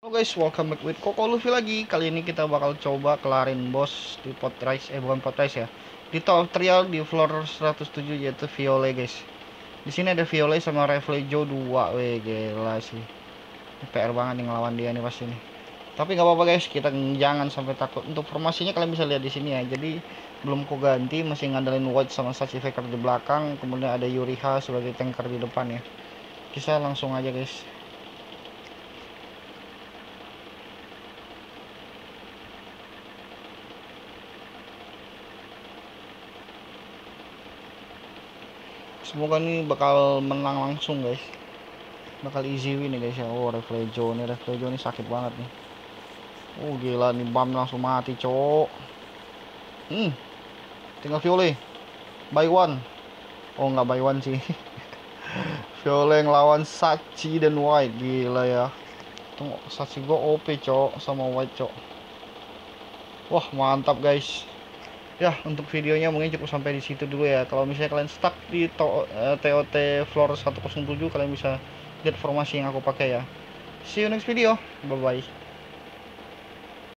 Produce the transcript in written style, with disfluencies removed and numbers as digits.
Halo guys, welcome back with Koko Luffy lagi. Kali ini kita bakal coba kelarin boss di pot rice, bukan pot rice ya. Di tutorial di floor 107 yaitu Violet guys. Di sini ada Violet sama Reflejo 2. Weh, gila sih. PR banget nih ngelawan dia nih pasti nih. Tapi nggak apa-apa guys, kita jangan sampai takut. Untuk formasinya kalian bisa lihat di sini ya. Jadi belum ku ganti, masih ngandelin White sama Sachi Faker di belakang, kemudian ada Yuriha sebagai tanker di depan ya. Kita langsung aja guys. Semoga ini bakal menang langsung guys, bakal easy win nih guys ya. Oh, Reflejo nih sakit banget nih. Oh gila nih, bam langsung mati cowok. Tinggal Violet by one. Oh nggak by one sih. Violet ngelawan Sachi dan White, gila ya. Tunggu, Sachi gua OP cowok sama White cowok. Wah mantap guys. Ya, untuk videonya mungkin cukup sampai di situ dulu ya. Kalau misalnya kalian stuck di TOT floor 107, kalian bisa lihat formasi yang aku pakai ya. See you next video. Bye bye.